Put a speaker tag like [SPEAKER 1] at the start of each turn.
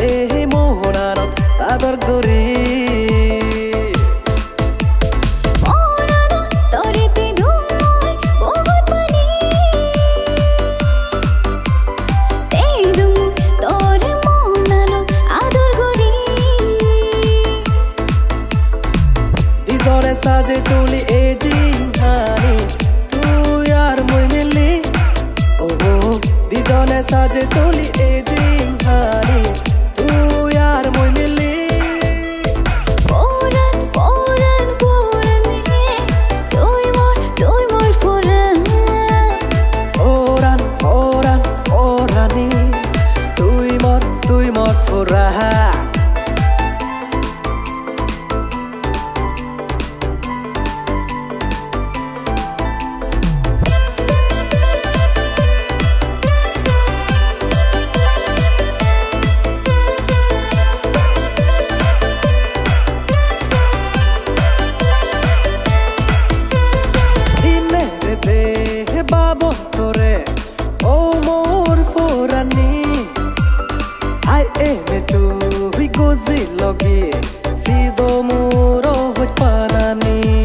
[SPEAKER 1] এই মোহনানত আদর করি সাজে তুলি এই জিংহানি তুই আর মই মিলি ও দিজনে সাজে তুলি এই জিংহানি তুই আর মই মিলি
[SPEAKER 2] Poran Poran Poran তুই মোর Poran
[SPEAKER 1] Poran Poran Porani তুই মোর Poran বাবো তোরে ও মোর Porani আই এনে তুই গজি লগি সিদো মোর হই পানানি